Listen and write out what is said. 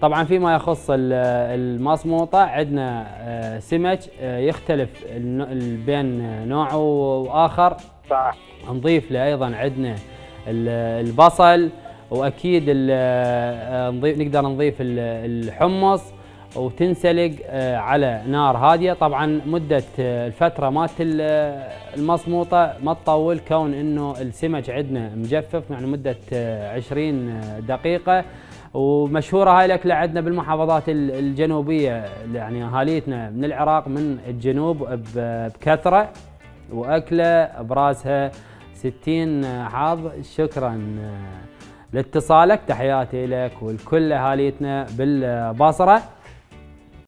طبعا فيما يخص المصموطة عندنا سمك يختلف بين نوع وآخر. صح. نضيف له أيضا عندنا البصل، وأكيد نقدر نضيف الحمص، وتنسلق على نار هادية. طبعا مدة الفترة مالت المصموطة ما تطول، كون انه السمك عندنا مجفف، يعني مدة 20 دقيقة. ومشهورة هاي الأكلة عندنا بالمحافظات الجنوبية، يعني أهاليتنا من العراق من الجنوب بكثرة، وأكلة براسها 60 حظ. شكرا لاتصالك، تحياتي لك ولكل أهاليتنا بالبصرة.